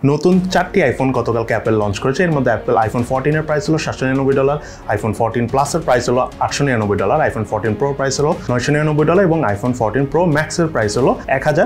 নতুন 4টি আইফোন গতকালকে অ্যাপেল লঞ্চ করেছে। এর মধ্যে অ্যাপেল আইফোন 14 এর প্রাইস হলো $799, আইফোন 14 প্লাস এর প্রাইস হলো $899, আইফোন 14 প্রো প্রাইস হলো $999 এবং আইফোন 14 প্রো ম্যাক্স এর প্রাইস হলো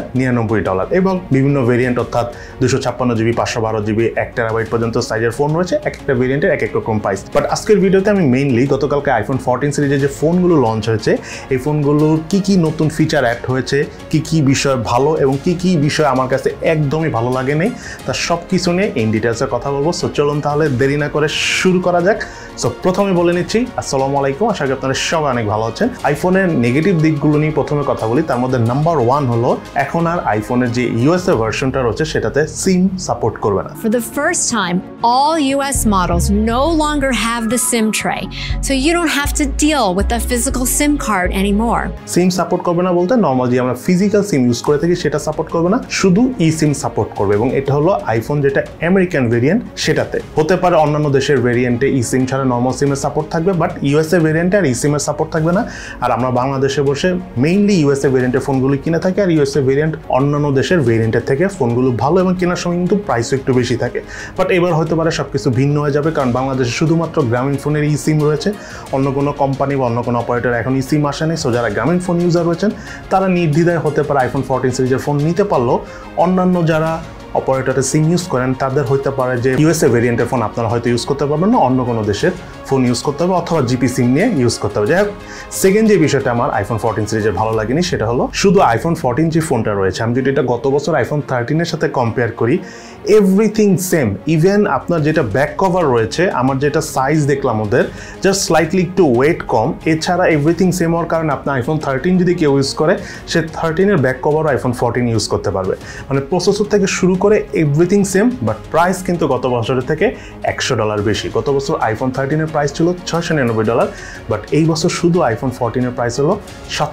$1099 এবং বিভিন্ন ভেরিয়েন্ট অর্থাৎ 256GB 512GB 1TB পর্যন্ত সাইজের ফোন রয়েছে। এক একটা ভেরিয়েন্টের এক এক রকম প্রাইস। বাট আজকের ভিডিওতে আমি মেইনলি গতকালকে আইফোন 14 সিরিজের যে ফোনগুলো লঞ্চ হয়েছে এই ফোনগুলোর কি নতুন ফিচার অ্যাড হয়েছে, কি বিষয় ভালো এবং কি বিষয় আমার কাছে একদমই ভালো লাগে নেই, তার সব কিছু নিয়ে ইন ডিটেলসে কথা বলবো। সো চলুন তাহলে দেরি না করে শুরু করা যাক। সো প্রথমে বলে নিচ্ছি আসসালামু আলাইকুম, আশা করি আপনারা সবাই অনেক ভালো আছেন। আইফোনের নেগেটিভ দিকগুলো নিয়ে প্রথমে কথা বলি। তার মধ্যে নাম্বার 1 হলো এখন আর আইফোনের যে ইউএসএ ভার্সনটা রয়েছে সেটাতে সিম সাপোর্ট করবে না। For the first time, all US models no longer have the SIM tray, so you don't have to deal with the physical SIM card anymore. SIM support করবে না বলতে নরমাল যে আমরা ফিজিক্যাল সিম ইউজ করে থাকি সেটা support করবে না, শুধু ই সিম সাপোর্ট করবে এবং এটা হলো আইফোন যেটা আমেরিকান ভেরিয়েন্ট সেটাতে। হতে পারে অন্যান্য দেশের ভেরিয়েন্টে ই সিম ছাড়া নরমাল সিমের সাপোর্ট থাকবে, বাট ইউএসএ ভেরিয়েন্টে আর ই সিমের সাপোর্ট থাকবে না। আর আমরা বাংলাদেশে বসে মেইনলি ইউএসএ ভেরিয়েন্টের ফোনগুলো কিনে থাকি, আর ইউএসএ ভেরিয়েন্ট অন্যান্য দেশের ভেরিয়েন্টের থেকে ফোনগুলো ভালো এবং কেনার সময় কিন্তু প্রাইসও একটু বেশি থাকে। বাট এবার হতে পারে সবকিছু ভিন্ন হয়ে যাবে, কারণ বাংলাদেশে শুধুমাত্র গ্রামীণ ফোনের ই সিম রয়েছে, অন্য কোনো কোম্পানি বা অন্য কোনো অপারেটর এখন ই সিম আসেনি। সো যারা গ্রামীণ ফোন ইউজার রয়েছেন তারা নির্দ্বিধায় হতে পারে আইফোন 14 সিরিজের ফোন নিতে পারলেও অন্যান্য যারা অপারেটরের সিম ইউজ করেন তাদের হতে পারে যে ইউএসএ ভেরিয়েন্টের ফোন আপনারা হয়তো ইউজ করতে পারবেন না, অন্য কোনো দেশের ফোন ইউজ করতে হবে অথবা জিপি সিম নিয়ে ইউজ করতে হবে। যাই হোক, সেকেন্ড যে বিষয়টা আমার আইফোন 14 সিরিজের ভালো লাগেনি সেটা হলো শুধু আইফোন 14 যে ফোনটা রয়েছে, আমি যদি এটা গত বছর আইফোন 13 এর সাথে কম্পেয়ার করি, এভরিথিং সেম। ইভেন আপনার যেটা ব্যাক কভার রয়েছে, আমার যেটা সাইজ দেখলাম ওদের জাস্ট স্লাইটলি একটু ওয়েট কম, এছাড়া এভরিথিং সেম হওয়ার কারণে আপনার আইফোন 13 যদি কেউ ইউজ করে সে 13 এর ব্যাক কভারও আইফোন 14 ইউজ করতে পারবে। মানে প্রসেসর থেকে শুরু করে এভরিথিং সেম, বাট প্রাইস কিন্তু গত বছরের থেকে $100 বেশি। গত বছর আইফোন 13 এর প্রাইস ছিল $699, বাট এই বছর শুধু আইফোন 14 এর প্রাইস হলো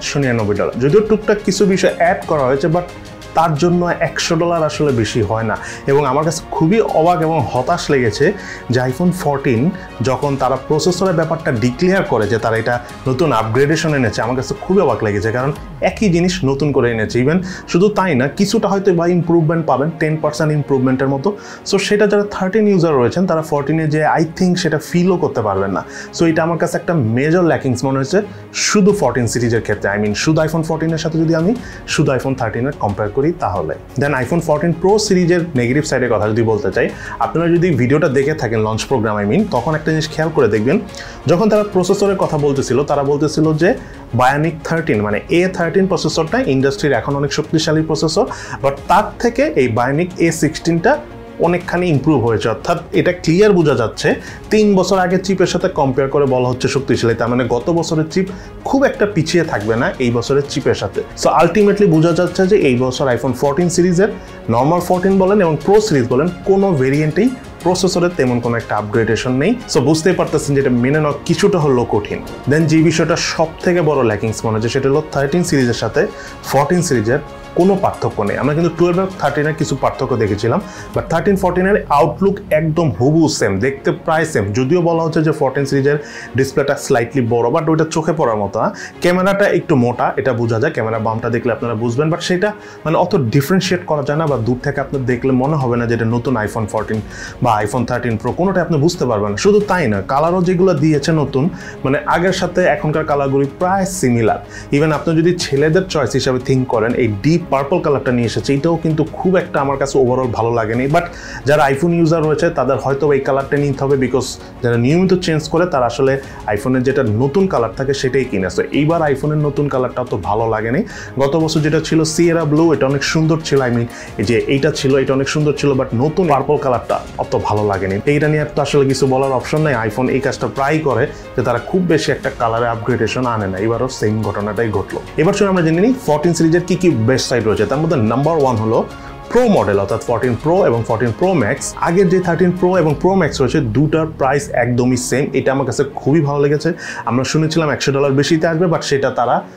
$799। যদিও টুকটাক কিছু বিষয় অ্যাড করা হয়েছে, বাট তার জন্য $100 আসলে বেশি হয় না। এবং আমার কাছে খুবই অবাক এবং হতাশ লেগেছে যে আইফোন 14 যখন তারা প্রসেসরের ব্যাপারটা ডিক্লেয়ার করে যে তারা এটা নতুন আপগ্রেডেশন এনেছে, আমার কাছে খুবই অবাক লেগেছে, কারণ একই জিনিস নতুন করে এনেছে। ইভেন শুধু তাই না, কিছুটা হয়তো বা ইম্প্রুভমেন্ট পাবেন, 10% ইম্প্রুভমেন্টের মতো। সো সেটা যারা 13 ইউজার রয়েছেন তারা 14-এ যে আই থিঙ্ক সেটা ফিলও করতে পারবেন না। সো এটা আমার কাছে একটা মেজর ল্যাকিংস মনে হয়েছে শুধু 14 সিরিজের ক্ষেত্রে। আই মিন শুধু আইফোন 14 এর সাথে যদি আমি শুধু আইফোন 13 এর কম্পেয়ার করি তাহলে। দেন আইফোন 14 প্রো সিরিজের নেগেটিভ সাইডের কথা যদি বলতে চাই, আপনারা যদি ভিডিওটা দেখে থাকেন লঞ্চ প্রোগ্রাম তখন একটা জিনিস খেয়াল করে দেখবেন, যখন তারা প্রসেসরের কথা বলতেছিল তারা বলতেছিল যে বায়োনিক 13 মানে A13 প্রসেসরটা ইন্ডাস্ট্রির এখন অনেক শক্তিশালী প্রসেসর, বাট তার থেকে এই বায়োনিক A16টা অনেকখানি ইমপ্রুভ হয়েছে। অর্থাৎ এটা ক্লিয়ার বোঝা যাচ্ছে 3 বছর আগের চিপের সাথে কম্পেয়ার করে বলা হচ্ছে শক্তিশালী, তার মানে গত বছরের চিপ খুব একটা পিছিয়ে থাকবে না এই বছরের চিপের সাথে। সো আলটিমেটলি বোঝা যাচ্ছে যে এই বছর আইফোন 14 সিরিজের নর্মাল 14 বলেন এবং প্রো সিরিজ বলেন কোনো ভেরিয়েন্টেই প্রসেসরের তেমন কোনো একটা আপগ্রেডেশন নেই। সো বুঝতেই পারতেছেন যে এটা মেনে নেওয়া কিছুটা হলো কঠিন। দেন যে বিষয়টা সব থেকে বড় ল্যাকিংস মনে হচ্ছে সেটা হলো 13 সিরিজের সাথে 14 সিরিজের কোনো পার্থক্য নেই। আমরা কিন্তু 12 আর 13-এর কিছু পার্থক্য দেখেছিলাম, বাট 13-14-এর আউটলুক একদম হুবহু সেম, দেখতে প্রায় সেম। যদিও বলা হচ্ছে যে 14 সিরিজের ডিসপ্লেটা স্লাইটলি বড়, বাট ওইটা চোখে পড়ার মতো না। ক্যামেরাটা একটু মোটা, এটা বোঝা যায়, ক্যামেরা বামটা দেখলে আপনারা বুঝবেন, বাট সেটা মানে অত ডিফারেন্সিয়েট করা যায় না, বা দূর থেকে আপনার দেখলে মনে হবে না যে এটা নতুন আইফোন 14 বা আইফোন 13 প্রো, কোনোটাই আপনি বুঝতে পারবেন না। শুধু তাই না, কালারও যেগুলো দিয়েছে নতুন, মানে আগের সাথে এখনকার কালারগুলি প্রায় সিমিলার। ইভেন আপনি যদি ছেলেদের চয়েস হিসাবে থিঙ্ক করেন, এই ডিপ পার্পল কালারটা নিয়ে এসেছে, এটাও কিন্তু খুব একটা আমার কাছে ওভারঅল ভালো লাগেনি। বাট যারা আইফোন ইউজার রয়েছে তাদের হয়তো এই কালারটা নিতে হবে, বিকজ যারা নিয়মিত চেঞ্জ করে তারা আসলে আইফোনের যেটা নতুন কালার থাকে সেটাই কিনে। তো এইবার আইফোনের নতুন কালারটা অত ভালো লাগেনি। গত বছর যেটা ছিল সিয়েরা ব্লু, এটা অনেক সুন্দর ছিল, আই মিন যে এইটা ছিল এটা অনেক সুন্দর ছিল, বাট নতুন পার্পল কালারটা অত ভালো লাগেনি। এইটা নিয়ে তো আসলে কিছু বলার অপশন নেই। আইফোন এই কাজটা প্রায় করে যে তারা খুব বেশি একটা কালারে আপগ্রেডেশন আনে না, এবারও সেম ঘটনাটাই ঘটলো। এবার শুনে আমরা জেনে নিই 14 সিরিজের কি বেস্ট সাইড রয়েছে। তার মধ্যে নাম্বার 1 হলো প্রো মডেল, অর্থাৎ 14 প্রো এবং 14 প্রো ম্যাক্স। আগের যে 13 প্রো এবং প্রো ম্যাক্স রয়েছে দুটার প্রাইস একদমই সেম, এটা আমার কাছে খুবই ভালো লেগেছে। আমরা শুনেছিলাম $100 বেশিতে আসবে, বাট সেটা তারা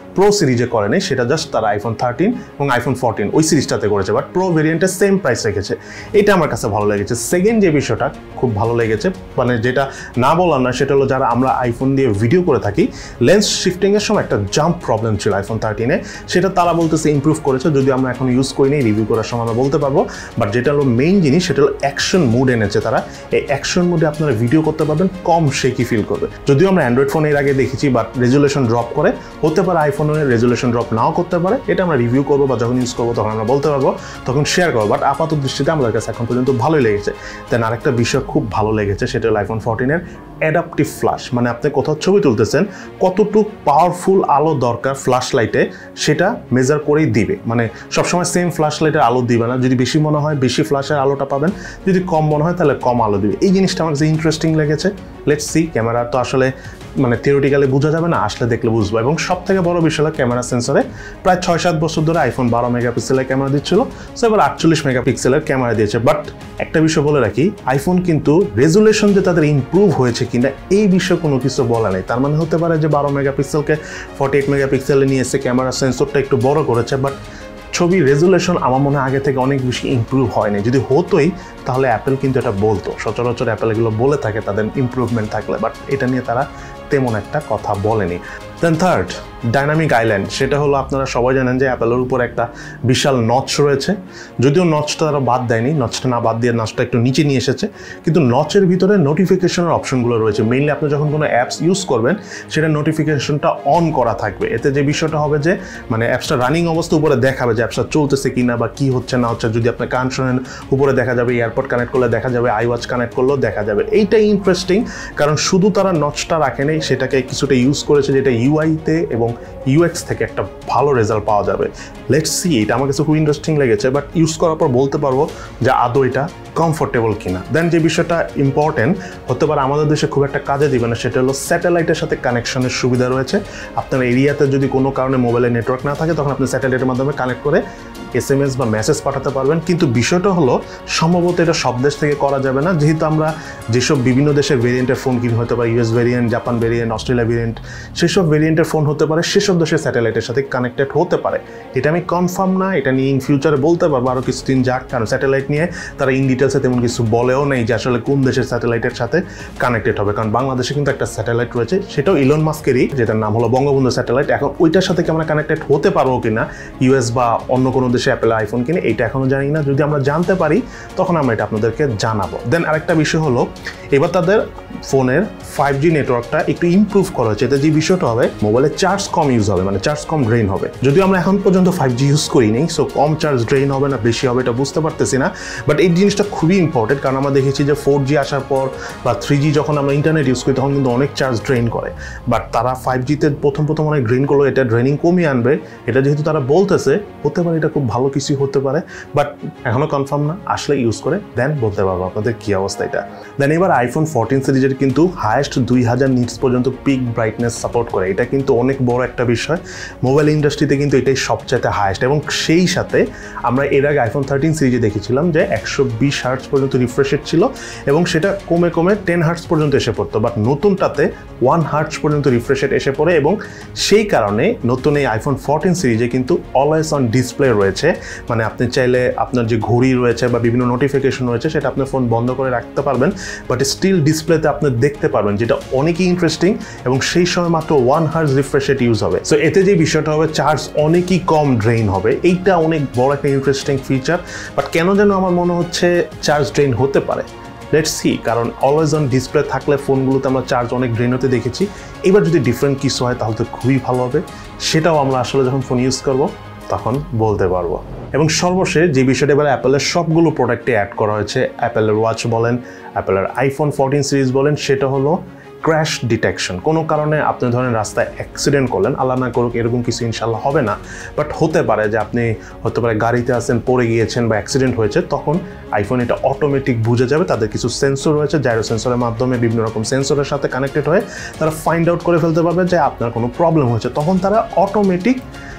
প্রো সিরিজে করেনি, সেটা জাস্ট তারা আইফোন 13 এবং আইফোন 14 ওই সিরিজটাতে করেছে, বাট প্রো ভেরিয়েন্টের সেম প্রাইস রেখেছে। এটা আমার কাছে ভালো লেগেছে। সেকেন্ড যে বিষয়টা খুব ভালো লেগেছে, মানে যেটা না বললাম না, সেটা হলো যারা আমরা আইফোন দিয়ে ভিডিও করে থাকি, লেন্স শিফটিংয়ের সময় একটা জাম্প প্রবলেম ছিল আইফোন 13-এ, সেটা তারা বলতেছে ইমপ্রুভ করেছে, যদি আমরা এখন ইউজ করিনি, রিভিউ করার সময় আমরা বলতে পারবো। বাট যেটা হলো মেইন জিনিস, সেটা হলো অ্যাকশন মুড এনেছে তারা। এই অ্যাকশন মুডে আপনারা ভিডিও করতে পারবেন, কম শেকি ফিল করবে। যদিও আমরা অ্যান্ড্রয়েড ফোন এর আগে দেখেছি, বাট রেজুলেশন ড্রপ করে, হতে পারে আইফোনের রেজুলেশন ড্রপ নাও করতে পারে, এটা আমরা রিভিউ করবো বা যখন ইউজ করবো তখন আমরা বলতে পারবো, তখন শেয়ার করবো। বাট আপাতত দৃষ্টিতে আমাদের কাছে এখন পর্যন্ত ভালোই লেগেছে। দেন আরেকটা বিষয় খুব ভালো লেগেছে, সেটা হলো আইফোন 14-এর অ্যাডাপটিভ ফ্ল্যাশ। মানে আপনি কোথাও ছবি তুলতেছেন, কতটুকু পাওয়ারফুল আলো দরকার ফ্ল্যাশ লাইটে, সেটা মেজার করেই দিবে। মানে সবসময় সেম ফ্ল্যাশ লাইটের আলো দিবে না, যদি বেশি মনে হয় বেশি ফ্ল্যাশের আলোটা পাবেন, যদি কম মনে হয় তাহলে কম আলো দিবে। এই জিনিসটা আমার কাছে ইন্টারেস্টিং লেগেছে। Let's see. ক্যামেরা তো আসলে মানে থিওরিটিক্যালি বোঝা যাবে না, আসলে দেখলে বুঝবো। এবং সব থেকে বড় বিষয় হলো ক্যামেরা সেন্সরে প্রায় 6-7 বছর ধরে আইফোন 12 মেগাপিক্সেলের ক্যামেরা দিচ্ছিল, সো এবার 48 মেগাপিক্সেলের ক্যামেরা দিয়েছে। বাট একটা বিষয় বলে রাখি, আইফোন কিন্তু রেজুলেশন যে তাদের ইমপ্রুভ হয়েছে কিনা এই বিষয়ে কোনো কিছু বলা নেই। তার মানে হতে পারে যে 12 মেগাপিক্সেলকে 48 মেগাপিক্সেলে নিয়ে এসে ক্যামেরা সেন্সরটা একটু বড় করেছে, বাট ছবির রেজুলেশন আমার মনে হয় আগে থেকে অনেক বেশি ইমপ্রুভ হয়নি। যদি হতোই তাহলে অ্যাপেল কিন্তু এটা বলতো, সচরাচর অ্যাপেল এগুলো বলে থাকে তাদের ইমপ্রুভমেন্ট থাকলে, বাট এটা নিয়ে তারা তেমন একটা কথা বলেনি। Then third, dynamic island. সেটা হলো আপনারা সবাই জানেন যে অ্যাপেলের উপর একটা বিশাল নচ রয়েছে, যদিও নচটা তারা বাদ দেয়নি, নচটা না বাদ দিয়ে নচটা একটু নিচে নিয়ে এসেছে, কিন্তু নচের ভিতরে নোটিফিকেশনের অপশনগুলো রয়েছে। মেইনলি আপনি যখন কোনো অ্যাপস ইউজ করবেন, সেটা নোটিফিকেশনটা অন করা থাকবে। এতে যে বিষয়টা হবে যে মানে অ্যাপসটা রানিং অবস্থা উপরে দেখাবে যে অ্যাপসটা চলতেছে কিনা বা কী হচ্ছে না হচ্ছে। যদি আপনি কান শোনেন উপরে দেখা যাবে, এয়ারপড কানেক্ট করলে দেখা যাবে, আইওয়াচ কানেক্ট করলেও দেখা যাবে। এইটাই ইন্টারেস্টিং, কারণ শুধু তারা নচটা রাখেনি, সেটাকে কিছুটা ইউজ করেছে যেটা ইউআইতে এবং ইউএক্স থেকে একটা ভালো রেজাল্ট পাওয়া যাবে। Let's see. এটা আমার কাছে খুব ইন্টারেস্টিং লেগেছে, বাট ইউজ করার পর বলতে পারবো যে আদৌ এটা কমফোর্টেবল কিনা। দেন যে বিষয়টা ইম্পর্টেন্ট হতে পারে আমাদের দেশে খুব একটা কাজে দিবে না, সেটা হলো স্যাটেলাইটের সাথে কানেকশনের সুবিধা রয়েছে। আপনার এরিয়াতে যদি কোনো কারণে মোবাইলে নেটওয়ার্ক না থাকে, তখন আপনি স্যাটেলাইটের মাধ্যমে কানেক্ট করে SMS বা মেসেজ পাঠাতে পারবেন। কিন্তু বিষয়টা হলো সম্ভবত এটা সব দেশ থেকে করা যাবে না, যেহেতু আমরা যেসব বিভিন্ন দেশের ভেরিয়েন্টের ফোন কিনি, হতে পারে US variant, Japan variant, Australia variant, সেসব ভেরিয়েন্টের ফোন হতে পারে সেসব দেশের স্যাটেলাইটের সাথে কানেক্টেড হতে পারে। এটা আমি কনফার্ম না, এটা নিয়ে ইন ফিউচারে বলতে পারবো আরও কিছুদিন যাক, কারণ স্যাটেলাইট নিয়ে তারা ইন ডিটেলসে তেমন কিছু বলেও নেই যে আসলে কোন দেশের স্যাটেলাইটের সাথে কানেক্টেড হবে। কারণ বাংলাদেশে কিন্তু একটা স্যাটেলাইট রয়েছে, সেটাও ইলন মাস্কেরই, যেটার নাম হলো বঙ্গবন্ধু স্যাটেলাইট। এখন ওইটার সাথে কি আমরা কানেক্টেড হতে পারবো কিনা US বা অন্য কোনো দেশে অ্যাপেল আইফোন কিনে, এইটা এখনও জানি না। যদি আমরা জানতে পারি তখন আমরা এটা আপনাদেরকে জানাবো। দেন আরেকটা বিষয় হলো, এবার তাদের ফোনের 5G নেটওয়ার্কটা একটু ইমপ্রুভ করা হয়েছে। এতে যে বিষয়টা হবে, মোবাইলে চার্জ কম ইউজ হবে, মানে চার্জ কম ড্রেন হবে। যদিও আমরা এখন পর্যন্ত 5G ইউজ করিনি, সো কম চার্জ ড্রেন হবে না বেশি হবে এটা বুঝতে পারতেছি না, বাট এই জিনিসটা খুবই ইম্পর্টেন্ট। কারণ আমরা দেখেছি যে 4G আসার পর বা 3G যখন আমরা ইন্টারনেট ইউজ করি, তখন কিন্তু অনেক চার্জ ড্রেন করে। বাট তারা 5Gতে প্রথম অনেক ড্রেন করলো, এটা ড্রেনিং কমিয়ে আনবে। এটা যেহেতু তারা বলতেছে, হতে পারে এটা খুব ভালো কিছু হতে পারে, বাট এখনও কনফার্ম না। আসলে ইউজ করে দেন বলতে পারবো আপনাদের কী অবস্থা এটা। দেন এবার আইফোন 14 সিরিজের কিন্তু হায়েস্ট 2000 নিটস পর্যন্ত পিক ব্রাইটনেস সাপোর্ট করে। এটা কিন্তু অনেক বড় একটা বিষয়, মোবাইল ইন্ডাস্ট্রিতে কিন্তু এটাই সবচাইতে হায়েস্ট। এবং সেই সাথে আমরা এর আগে আইফোন 13 সিরিজে দেখেছিলাম যে 120 হার্টজ পর্যন্ত রিফ্রেশ রেট ছিল, এবং সেটা কমে 10 হার্টজ পর্যন্ত এসে পড়তো। বাট নতুনটাতে 1 হার্টজ পর্যন্ত রিফ্রেশ রেট এসে পড়ে, এবং সেই কারণে নতুন এই আইফোন 14 সিরিজে কিন্তু অলওয়েজ অন ডিসপ্লে রয়েছে। মানে আপনি চাইলে আপনার যে ঘড়ি রয়েছে বা বিভিন্ন নোটিফিকেশন রয়েছে, সেটা আপনার ফোন বন্ধ করে রাখতে পারবেন, বাট স্টিল ডিসপ্লেতে আপনি দেখতে পারবেন, যেটা অনেকই ইন্টারেস্টিং। এবং সেই সময় মাত্র 1 হার্টজ রিফ্রেশ রেট ইউজ হবে। সো এতে যে বিষয়টা হবে, চার্জ অনেকই কম ড্রেইন হবে। এইটা অনেক বড় একটা ইন্টারেস্টিং ফিচার, বাট কেন যেন আমার মনে হচ্ছে চার্জ ড্রেইন হতে পারে। লেটস সি, কারণ অলওয়েজ অন ডিসপ্লে থাকলে ফোনগুলোতে আমরা চার্জ অনেক ড্রেন হতে দেখেছি। এবার যদি ডিফারেন্ট কিছু হয় তাহলে তো খুবই ভালো হবে, সেটাও আমরা আসলে যখন ফোন ইউজ করবো তখন বলতে পারবো। এবং সর্বশেষ যে বিষয়টা এবার অ্যাপেলের সবগুলো প্রোডাক্টে অ্যাড করা হয়েছে, অ্যাপেলের ওয়াচ বলেন, অ্যাপেলের আইফোন 14 সিরিজ বলেন, সেটা হলো ক্র্যাশ ডিটেকশন। কোনো কারণে আপনি ধরেন রাস্তায় অ্যাক্সিডেন্ট করলেন, আল্লাহ না করুক এরকম কিছু ইনশাল্লাহ হবে না, বাট হতে পারে যে আপনি হতে পারে গাড়িতে আছেন, পড়ে গিয়েছেন বা অ্যাক্সিডেন্ট হয়েছে, তখন আইফোন এটা অটোমেটিক বুঝে যাবে। তাদের কিছু সেন্সর রয়েছে, জাইরো সেন্সরের মাধ্যমে বিভিন্ন রকম সেন্সরের সাথে কানেক্টেড হয়ে তারা ফাইন্ড আউট করে ফেলতে পারবে যে আপনার কোনো প্রবলেম হয়েছে। তখন তারা অটোমেটিক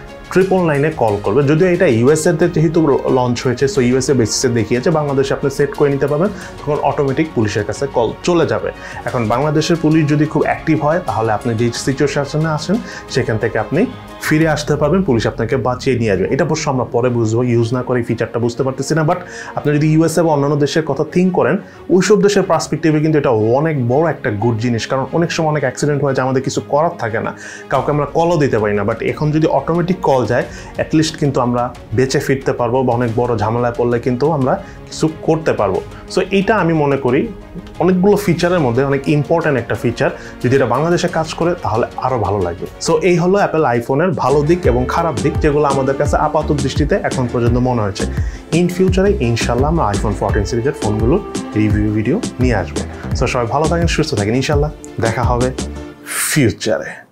999-এ কল করবে। যদিও এটা ইউএসএতে যেহেতু লঞ্চ হয়েছে, সো ইউএসএ বেসিসে দেখিয়েছে, বাংলাদেশে আপনি সেট করে নিতে পারবেন, তখন অটোমেটিক পুলিশের কাছে কল চলে যাবে। এখন বাংলাদেশের পুলিশ যদি খুব অ্যাক্টিভ হয়, তাহলে আপনি যে সিচুয়েশনে আছেন সেখান থেকে আপনি ফিরে আসতে পারবেন, পুলিশ আপনাকে বাঁচিয়ে নিয়ে আসবে। এটা অবশ্য আমরা পরে বুঝবো, ইউজ না করে ফিচারটা বুঝতে পারতেছি না। বাট আপনি যদি ইউএসএ বা অন্যান্য দেশের কথা থিঙ্ক করেন, ওইসব দেশের পার্সপেক্টিভে কিন্তু এটা অনেক বড় একটা গুড জিনিস। কারণ অনেক সময় অনেক অ্যাক্সিডেন্ট হয়ে যায়, আমাদের কিছু করার থাকে না, কাউকে আমরা কলও দিতে পারি না। বাট এখন যদি অটোমেটিক কল যায়, অ্যাটলিস্ট কিন্তু আমরা বেঁচে ফিরতে পারবো, বা অনেক বড় ঝামেলায় পড়লে কিন্তু আমরা কিছু করতে পারবো। সো এইটা আমি মনে করি অনেকগুলো ফিচারের মধ্যে অনেক ইম্পর্ট্যান্ট একটা ফিচার। যদি এটা বাংলাদেশে কাজ করে তাহলে আরও ভালো লাগবে। সো এই হলো অ্যাপেল আইফোনের ভালো দিক এবং খারাপ দিক, যেগুলো আমাদের কাছে আপাত দৃষ্টিতে এখন পর্যন্ত মনে হয়েছে। ইন ফিউচারে ইনশাল্লাহ আমরা আইফোন 14 সিরিজের ফোনগুলোর রিভিউ ভিডিও নিয়ে আসবো। সো সবাই ভালো থাকেন, সুস্থ থাকেন, ইনশাল্লাহ দেখা হবে ফিউচারে।